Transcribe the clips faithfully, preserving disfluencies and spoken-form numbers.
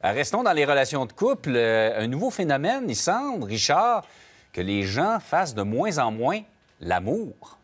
Restons dans les relations de couple. Un nouveau phénomène, il semble, Richard, que les gens fassent de moins en moins l'amour.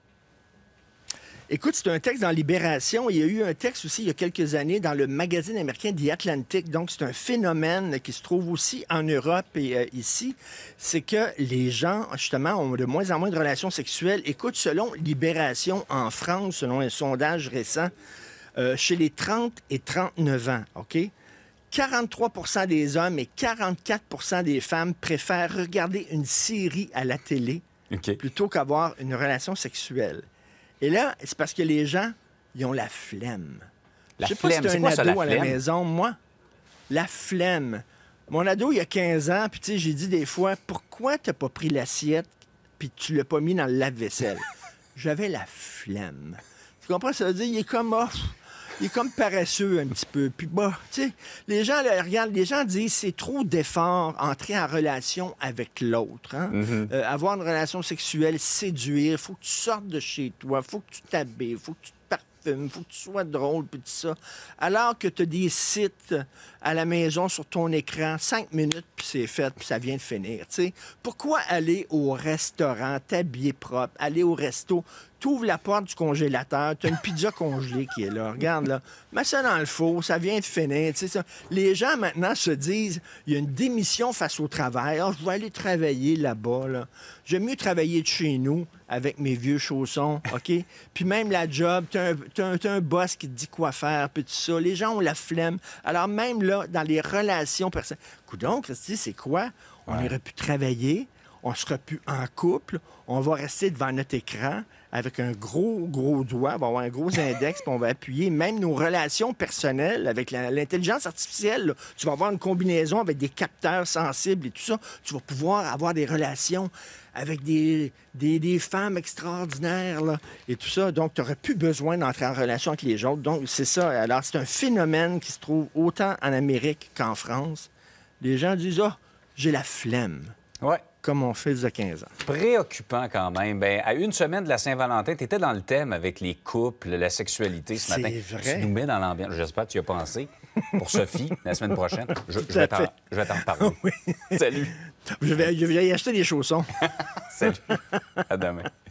Écoute, c'est un texte dans Libération. Il y a eu un texte aussi il y a quelques années dans le magazine américain The Atlantic. Donc, c'est un phénomène qui se trouve aussi en Europe et euh, ici. C'est que les gens, justement, ont de moins en moins de relations sexuelles. Écoute, selon Libération en France, selon un sondage récent, euh, chez les trente et trente-neuf ans, OK? quarante-trois pour cent des hommes et quarante-quatre pour cent des femmes préfèrent regarder une série à la télé okay. plutôt qu'avoir une relation sexuelle. Et là, c'est parce que les gens, ils ont la flemme. La Je sais flemme, pas si c'est tu quoi un ça, ado la à la flemme? maison. Moi, la flemme. Mon ado, il a quinze ans, puis tu sais, j'ai dit des fois, pourquoi t'as pas pris l'assiette puis tu l'as pas mis dans le lave-vaisselle? J'avais la flemme. Tu comprends? Ça veut dire, il est comme... Oh, il est comme paresseux un petit peu. Puis bah, tu sais, les gens, là, regardent, les gens disent c'est trop d'efforts entrer en relation avec l'autre. Hein? Mm-hmm. euh, avoir une relation sexuelle, séduire, il faut que tu sortes de chez toi, il faut que tu t'habilles, il faut que tu te parfumes, il faut que tu sois drôle, puis tout ça. Alors que tu as des sites à la maison sur ton écran, cinq minutes, puis c'est fait, puis ça vient de finir. T'sais. Pourquoi aller au restaurant, t'habiller propre, aller au resto? Tu ouvres la porte du congélateur, tu as une pizza congelée qui est là. Regarde, là. Mets ça dans le four, ça vient de finir. Ça. Les gens, maintenant, se disent, il y a une démission face au travail. Oh, je vais aller travailler là-bas. Là. J'aime mieux travailler de chez nous avec mes vieux chaussons, OK? Puis même la job, tu as, as un boss qui te dit quoi faire, puis tout ça. Les gens ont la flemme. Alors même là, dans les relations personnelles... Coudonc, Christy, c'est quoi? On ouais. aurait pu travailler, on sera plus en couple, on va rester devant notre écran avec un gros, gros doigt, on va avoir un gros index, puis on va appuyer même nos relations personnelles avec la, l'intelligence artificielle. Là. Tu vas avoir une combinaison avec des capteurs sensibles et tout ça. Tu vas pouvoir avoir des relations avec des, des, des femmes extraordinaires là, et tout ça. Donc, tu n'aurais plus besoin d'entrer en relation avec les autres. Donc, c'est ça. Alors, c'est un phénomène qui se trouve autant en Amérique qu'en France. Les gens disent « Ah, oh, j'ai la flemme. » Ouais. Comme on fait il y a quinze ans. Préoccupant quand même. Bien, à une semaine de la Saint-Valentin, tu étais dans le thème avec les couples, la sexualité ce C'est matin. vrai. Tu nous mets dans l'ambiance. J'espère que tu y as pensé. Pour Sophie, la semaine prochaine, je, je, vais, t'en, je vais t'en parler. Oui. Salut. Je vais, je vais y acheter des chaussons. Salut. À demain.